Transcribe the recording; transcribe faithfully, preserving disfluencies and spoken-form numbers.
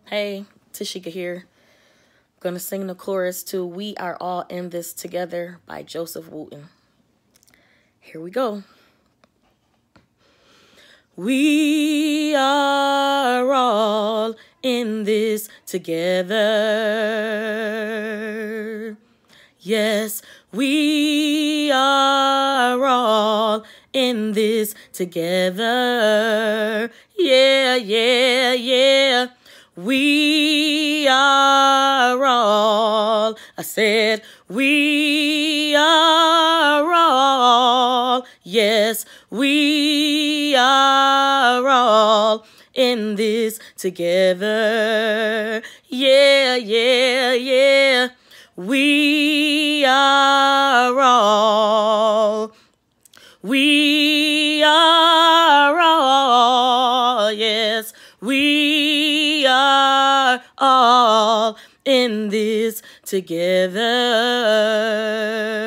Hey, Tashieka here. Gonna sing the chorus to We Are All in This Together by Joseph Wooten. Here we go. We are all in this together. Yes, we are all in this together. Yeah, yeah, yeah. We are all, I said, we are all, yes, we are all in this together. Yeah, yeah, yeah. We are all, we are all, yes, we are all in this together.